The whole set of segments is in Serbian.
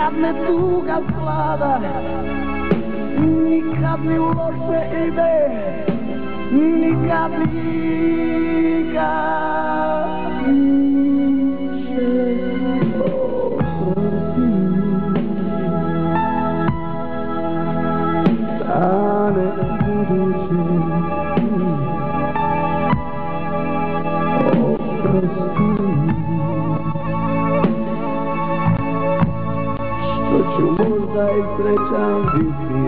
nikad me tuga vlada, nikad mi loše ide, nikad stane buduće. Što ću možda i srećan biti,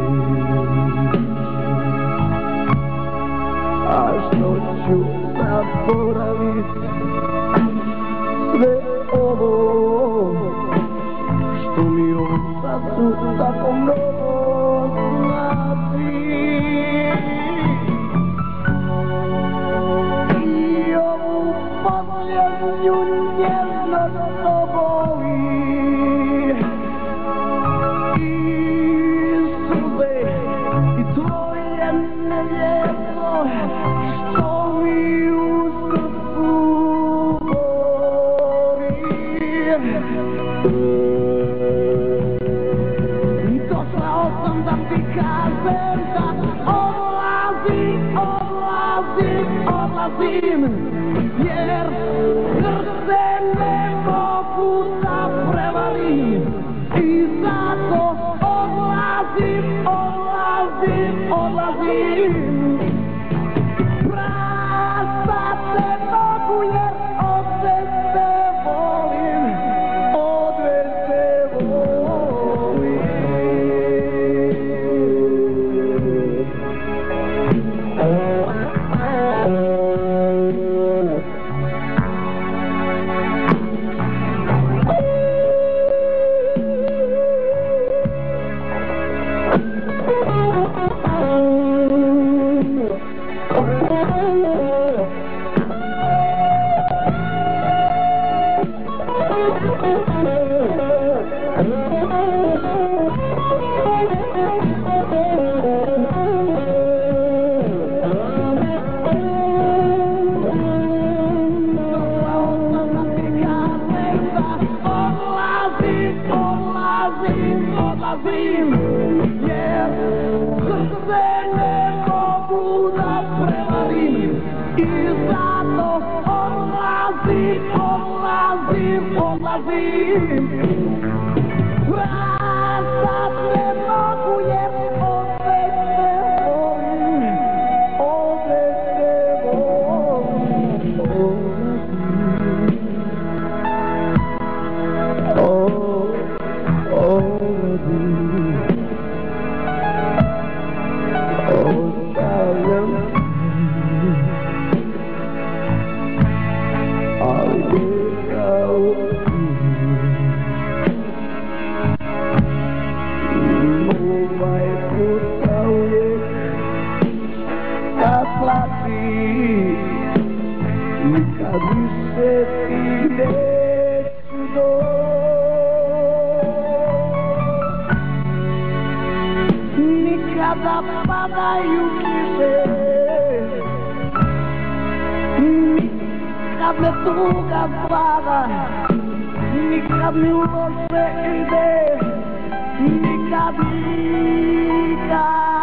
a što ću zaboraviti sve ovo što mi u srcu tako mnogo znači. I ovu posljednju njeznost to boli, i suze i tvoje nevjerno što mi u srcu boli. Došao sam da ti kažem da odlazim, jer srce ne mogu da prevarim i zato odlazim. Praštat ne mogu jer odveć te volim, odlazim, jer srce ne mogu da prevarim i zato odlazim. Praštat ne mogu jer opet te volim, nikad više ti neću doći. Nikada padaju kiše, nikad me tuga vlada, nikad mi loše ide, nikad